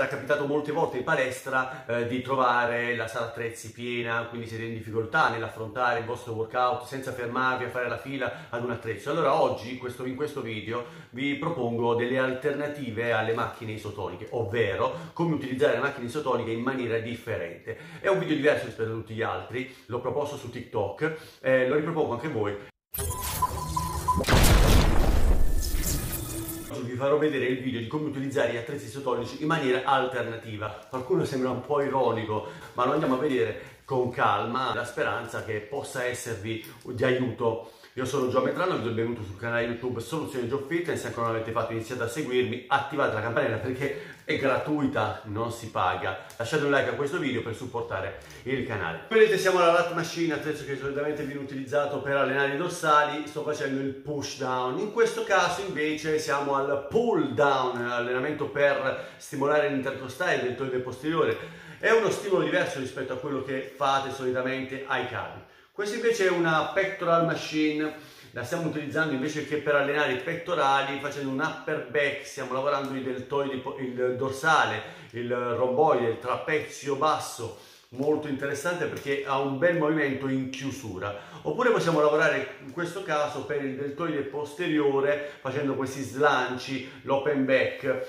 È capitato molte volte in palestra di trovare la sala attrezzi piena, quindi siete in difficoltà nell'affrontare il vostro workout senza fermarvi a fare la fila ad un attrezzo. Allora oggi in questo video vi propongo delle alternative alle macchine isotoniche, ovvero come utilizzare le macchine isotoniche in maniera differente. È un video diverso rispetto a tutti gli altri, l'ho proposto su TikTok, lo ripropongo anche a voi. Vi farò vedere il video di come utilizzare gli attrezzi isotonici in maniera alternativa. Qualcuno sembra un po' ironico, ma lo andiamo a vedere con calma, la speranza che possa esservi di aiuto. Io sono Gio Metrano, vi do il benvenuto sul canale YouTube Soluzioni Gio Fitness. Se ancora non l'avete fatto, iniziate a seguirmi, attivate la campanella perché è gratuita, non si paga. Lasciate un like a questo video per supportare il canale. Vedete, siamo alla lat machine, attrezzo che solitamente viene utilizzato per allenare i dorsali. Sto facendo il push down. In questo caso invece siamo al pull down, allenamento per stimolare l'intercostale del deltoide posteriore. È uno stimolo diverso rispetto a quello che fate solitamente ai cavi. Questa invece è una pectoral machine, la stiamo utilizzando invece che per allenare i pettorali, facendo un upper back, stiamo lavorando il deltoide, il dorsale, il romboide, il trapezio basso, molto interessante perché ha un bel movimento in chiusura. Oppure possiamo lavorare in questo caso per il deltoide posteriore facendo questi slanci, l'open back,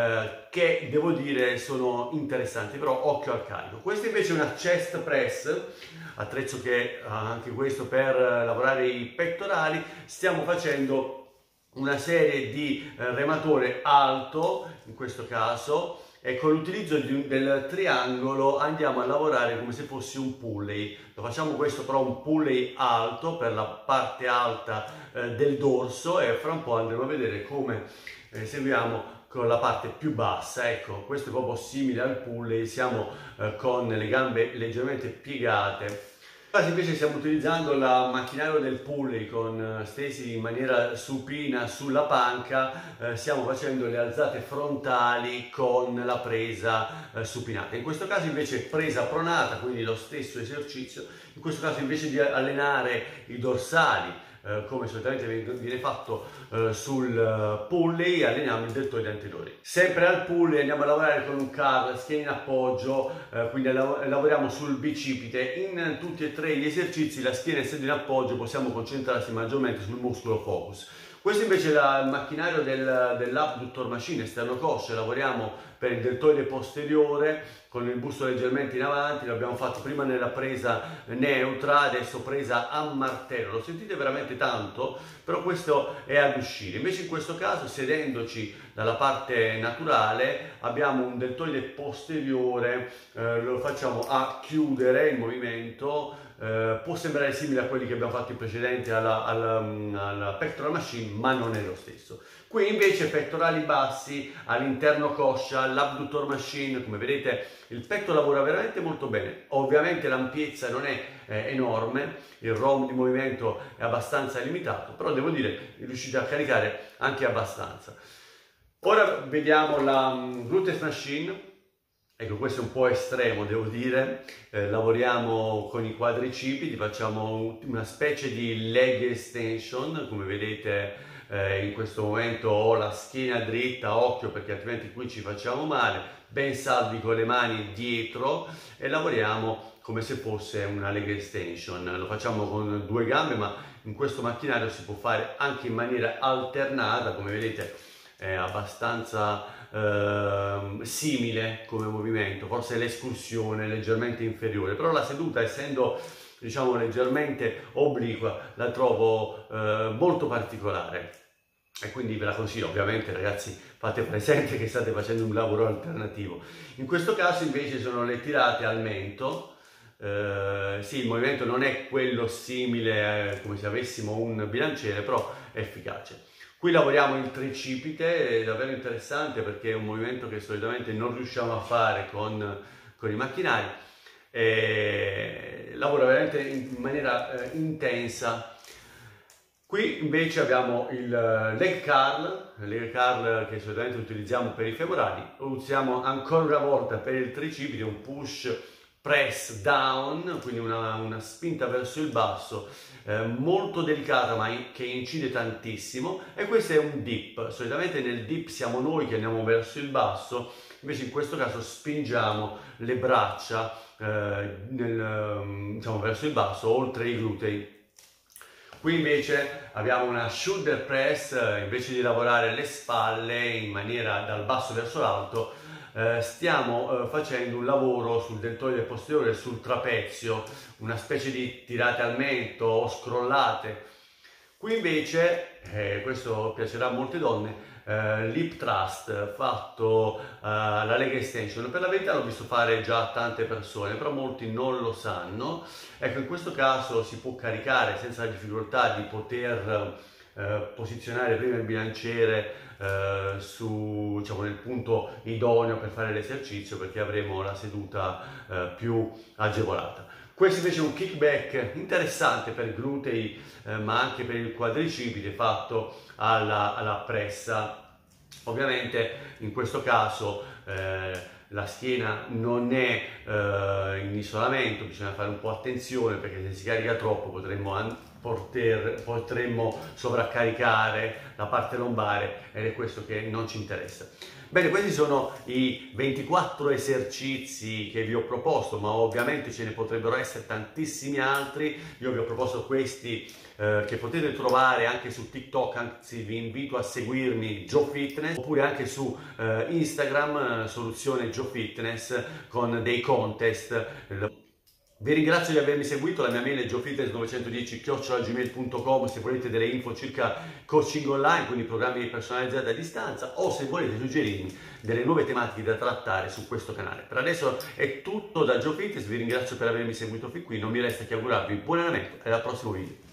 che devo dire sono interessanti, però occhio al carico. Questo invece è una chest press, attrezzo che anche questo per lavorare i pettorali. Stiamo facendo una serie di rematore alto in questo caso, e con l'utilizzo del triangolo andiamo a lavorare come se fosse un pulley. Lo facciamo questo però un pulley alto per la parte alta del dorso, e fra un po' andremo a vedere come seguiamo con la parte più bassa. Ecco, questo è proprio simile al pulley, siamo con le gambe leggermente piegate. Invece stiamo utilizzando il macchinario del pulley con stesi in maniera supina sulla panca, stiamo facendo le alzate frontali con la presa supinata. In questo caso invece presa pronata, quindi lo stesso esercizio. In questo caso invece di allenare i dorsali come solitamente viene fatto sul pulley, alleniamo il deltoide anteriore. Sempre al pulley andiamo a lavorare con un curl, schiena in appoggio, quindi lavoriamo sul bicipite. In tutti e tre gli esercizi la schiena essendo in appoggio possiamo concentrarsi maggiormente sul muscolo focus. Questo invece è il macchinario dell'abductor machine esterno coscia, lavoriamo per il deltoide posteriore con il busto leggermente in avanti. L'abbiamo fatto prima nella presa neutra, adesso presa a martello. Lo sentite veramente tanto, però questo è ad uscire. Invece in questo caso, sedendoci dalla parte naturale, abbiamo un deltoide posteriore, lo facciamo a chiudere il movimento. Può sembrare simile a quelli che abbiamo fatto in precedente alla pectoral machine, ma non è lo stesso. Qui invece pettorali bassi all'interno coscia, l'abductor machine, come vedete il petto lavora veramente molto bene. Ovviamente l'ampiezza non è enorme, il ROM di movimento è abbastanza limitato, però devo dire riuscite a caricare anche abbastanza. Ora vediamo la glutes machine. Ecco, questo è un po' estremo, devo dire. Lavoriamo con i quadricipiti, facciamo una specie di leg extension. Come vedete in questo momento ho la schiena dritta, occhio perché altrimenti qui ci facciamo male, ben saldi con le mani dietro, e lavoriamo come se fosse una leg extension. Lo facciamo con due gambe, ma in questo macchinario si può fare anche in maniera alternata. Come vedete è abbastanza simile come movimento, forse l'escursione è leggermente inferiore, però la seduta, essendo diciamo leggermente obliqua, la trovo molto particolare e quindi ve la consiglio. Ovviamente ragazzi, fate presente che state facendo un lavoro alternativo. In questo caso invece sono le tirate al mento. Sì, il movimento non è quello simile come se avessimo un bilanciere, però è efficace. Qui lavoriamo il tricipite, è davvero interessante perché è un movimento che solitamente non riusciamo a fare con i macchinari. Lavora veramente in maniera intensa. Qui invece abbiamo il leg curl che solitamente utilizziamo per i femorali. Lo usiamo ancora una volta per il tricipite, un push press down, quindi una spinta verso il basso, molto delicata ma che incide tantissimo, e questo è un dip. Solitamente nel dip siamo noi che andiamo verso il basso, invece in questo caso spingiamo le braccia diciamo, verso il basso, oltre i glutei. Qui invece abbiamo una shoulder press, invece di lavorare le spalle in maniera dal basso verso l'alto, stiamo facendo un lavoro sul deltoide posteriore, sul trapezio, una specie di tirate al mento o scrollate. Qui invece, questo piacerà a molte donne, l'hip thrust fatto alla leg extension. Per la verità l'ho visto fare già a tante persone, però molti non lo sanno. Ecco, in questo caso si può caricare senza la difficoltà di poter posizionare prima il bilanciere diciamo, nel punto idoneo per fare l'esercizio, perché avremo la seduta più agevolata. Questo invece è un kickback interessante per i glutei, ma anche per il quadricipite, fatto alla pressa. Ovviamente in questo caso la schiena non è in isolamento, bisogna fare un po' attenzione, perché se si carica troppo potremmo sovraccaricare la parte lombare, ed è questo che non ci interessa. Bene, questi sono i 24 esercizi che vi ho proposto, ma ovviamente ce ne potrebbero essere tantissimi altri. Io vi ho proposto questi che potete trovare anche su TikTok, anzi vi invito a seguirmi, Joe Fitness, oppure anche su Instagram, soluzione Joe Fitness, con dei contest. Vi ringrazio di avermi seguito, la mia mail è joefitness910@gmail.com se volete delle info circa coaching online, quindi programmi personalizzati a distanza, o se volete suggerirmi delle nuove tematiche da trattare su questo canale. Per adesso è tutto da Joe Fitness, vi ringrazio per avermi seguito fin qui, non mi resta che augurarvi buon allenamento e al prossimo video.